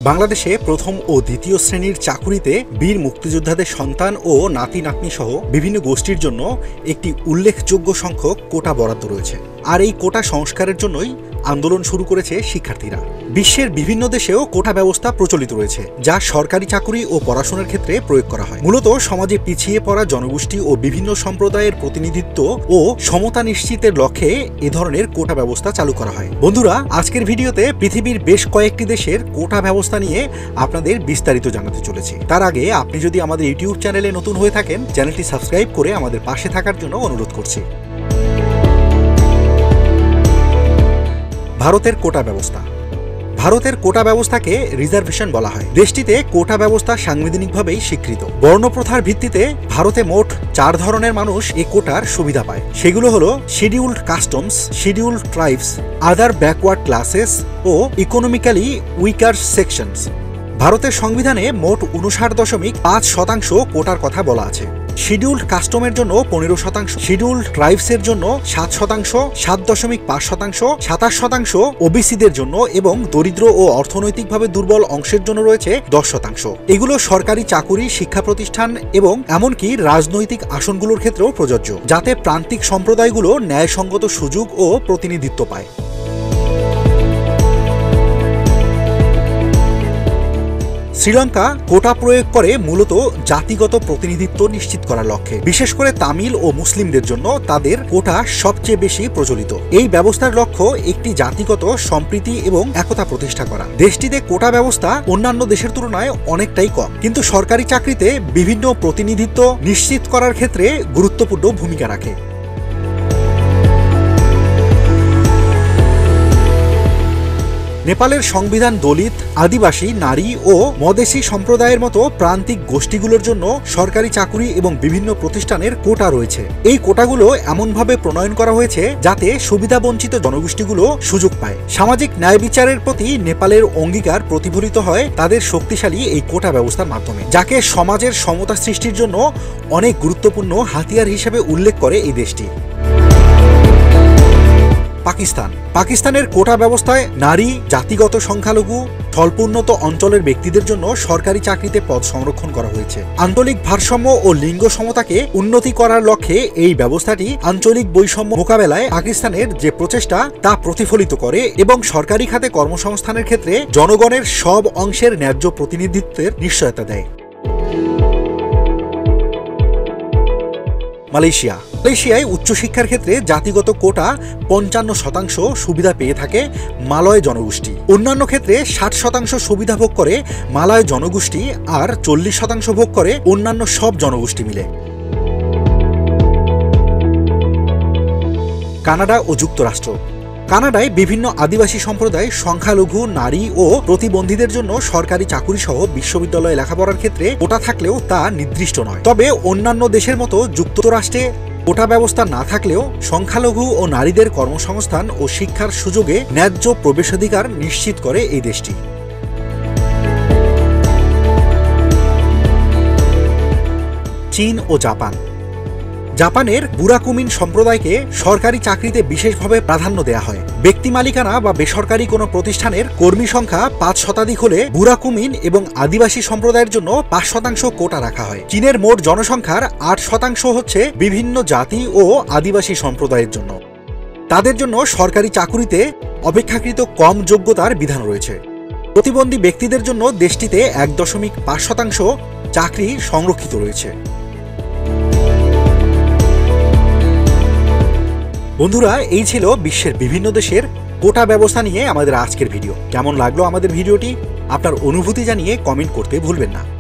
বাংলাদেশে প্রথম ও দ্বিতীয় শ্রেণীর চাকুরিতে বীর মুক্তিযোদ্ধাদের সন্তান ও নাতি নাতনি সহ বিভিন্ন গোষ্ঠীর জন্য একটি উল্লেখযোগ্য সংখ্যক কোটা বরাদ্দ রয়েছে। আর এই কোটা সংস্কারের জন্যই আন্দোলন শুরু করেছে শিক্ষার্থীরা। বিশ্বের বিভিন্ন দেশেও কোটা ব্যবস্থা প্রচলিত রয়েছে, যা সরকারি চাকুরি ও পড়াশোনার ক্ষেত্রে প্রয়োগ করা হয়। মূলত সমাজে পিছিয়ে পড়া জনগোষ্ঠী ও বিভিন্ন সম্প্রদায়ের প্রতিনিধিত্ব ও সমতা নিশ্চিতের লক্ষ্যে এ ধরনের কোটা ব্যবস্থা চালু করা হয়। বন্ধুরা, আজকের ভিডিওতে পৃথিবীর বেশ কয়েকটি দেশের কোটা ব্যবস্থা নিয়ে আপনাদের বিস্তারিত জানাতে চলেছি। তার আগে আপনি যদি আমাদের ইউটিউব চ্যানেলে নতুন হয়ে থাকেন, চ্যানেলটি সাবস্ক্রাইব করে আমাদের পাশে থাকার জন্য অনুরোধ করছি। ভারতের কোটা ব্যবস্থা। ভারতের কোটা ব্যবস্থাকে রিজার্ভেশন বলা হয়। দেশটিতে কোটা ব্যবস্থা সাংবিধানিকভাবেই স্বীকৃত। বর্ণপ্রথার ভিত্তিতে ভারতে মোট 4 ধরনের মানুষ এই কোটার সুবিধা পায়। সেগুলো হলো scheduled customs, scheduled tribes, other backward classes ও ইকোনমিক্যালি উইকার সেকশনস। ভারতের সংবিধানে মোট 59.5% কোটার কথা বলা আছে। শিডিউল্ড কাস্টমের জন্য 15%, শিডিউল্ড ট্রাইবসের জন্য 7%, 7.5%, 27% ওবিসিদের জন্য এবং দরিদ্র ও অর্থনৈতিকভাবে দুর্বল অংশের জন্য রয়েছে 10%। এগুলো সরকারি চাকুরি, শিক্ষা প্রতিষ্ঠান এবং এমনকি রাজনৈতিক আসনগুলোর ক্ষেত্রেও প্রযোজ্য, যাতে প্রান্তিক সম্প্রদায়গুলো ন্যায়সঙ্গত সুযোগ ও প্রতিনিধিত্ব পায়। শ্রীলঙ্কা কোটা প্রয়োগ করে মূলত জাতিগত প্রতিনিধিত্ব নিশ্চিত করার লক্ষ্যে। বিশেষ করে তামিল ও মুসলিমদের জন্য তাদের কোটা সবচেয়ে বেশি প্রচলিত। এই ব্যবস্থার লক্ষ্য একটি জাতিগত সম্প্রীতি এবং একতা প্রতিষ্ঠা করা। দেশটিতে কোটা ব্যবস্থা অন্যান্য দেশের তুলনায় অনেকটাই কম, কিন্তু সরকারি চাকরিতে বিভিন্ন প্রতিনিধিত্ব নিশ্চিত করার ক্ষেত্রে গুরুত্বপূর্ণ ভূমিকা রাখে। নেপালের সংবিধান দলিত, আদিবাসী, নারী ও মদেশী সম্প্রদায়ের মতো প্রান্তিক গোষ্ঠীগুলোর জন্য সরকারি চাকুরি এবং বিভিন্ন প্রতিষ্ঠানের কোটা রয়েছে। এই কোটাগুলো এমনভাবে প্রণয়ন করা হয়েছে যাতে সুবিধাবঞ্চিত জনগোষ্ঠীগুলো সুযোগ পায়। সামাজিক ন্যায় বিচারের প্রতি নেপালের অঙ্গীকার প্রতিফলিত হয় তাদের শক্তিশালী এই কোটা ব্যবস্থার মাধ্যমে, যাকে সমাজের সমতা সৃষ্টির জন্য অনেক গুরুত্বপূর্ণ হাতিয়ার হিসেবে উল্লেখ করে এই দেশটি। পাকিস্তানের কোটা ব্যবস্থায় নারী, জাতিগত সংখ্যালঘু, স্বল্পোন্নত অঞ্চলের ব্যক্তিদের জন্য সরকারি চাকরিতে পদ সংরক্ষণ করা হয়েছে। আঞ্চলিক ভারসাম্য ও লিঙ্গ সমতাকে উন্নতি করার লক্ষ্যে এই ব্যবস্থাটি আঞ্চলিক বৈষম্য মোকাবেলায় পাকিস্তানের যে প্রচেষ্টা তা প্রতিফলিত করে এবং সরকারি খাতে কর্মসংস্থানের ক্ষেত্রে জনগণের সব অংশের ন্যায্য প্রতিনিধিত্বের নিশ্চয়তা দেয়। মালয়েশিয়ায় উচ্চশিক্ষার ক্ষেত্রে জাতিগত কোটা 55% সুবিধা পেয়ে থাকে মালয় জনগোষ্ঠী। অন্যান্য ক্ষেত্রে 60% সুবিধা ভোগ করে মালয় জনগোষ্ঠী আর 40% ভোগ করে অন্যান্য সব জনগোষ্ঠী মিলে। কানাডা ও যুক্তরাষ্ট্র। কানাডায় বিভিন্ন আদিবাসী সম্প্রদায়, সংখ্যালঘু, নারী ও প্রতিবন্ধীদের জন্য সরকারি চাকুরি সহ বিশ্ববিদ্যালয়ে লেখাপড়ার ক্ষেত্রে কোটা থাকলেও তা নির্দিষ্ট নয়। তবে অন্যান্য দেশের মতো যুক্তরাষ্ট্রে কোটা ব্যবস্থা না থাকলেও সংখ্যালঘু ও নারীদের কর্মসংস্থান ও শিক্ষার সুযোগে ন্যায্য প্রবেশাধিকার নিশ্চিত করে এই দেশটি। চীন ও জাপান। জাপানের বুরাকুমিন সম্প্রদায়কে সরকারি চাকরিতে বিশেষভাবে প্রাধান্য দেয়া হয়। ব্যক্তি মালিকানা বা বেসরকারি কোনো প্রতিষ্ঠানের কর্মী সংখ্যা 5% হলে বুরাকুমিন এবং আদিবাসী সম্প্রদায়ের জন্য 5% কোটা রাখা হয়। চীনের মোট জনসংখ্যার 8% হচ্ছে বিভিন্ন জাতি ও আদিবাসী সম্প্রদায়ের জন্য। তাদের জন্য সরকারি চাকুরিতে অপেক্ষাকৃত কম যোগ্যতার বিধান রয়েছে। প্রতিবন্ধী ব্যক্তিদের জন্য দেশটিতে 1.5% চাকরি সংরক্ষিত রয়েছে। বন্ধুরা, এই ছিল বিশ্বের বিভিন্ন দেশের কোটা ব্যবস্থা নিয়ে আমাদের আজকের ভিডিও। কেমন লাগলো আমাদের ভিডিওটি? আপনার অনুভূতি জানিয়ে কমেন্ট করতে ভুলবেন না।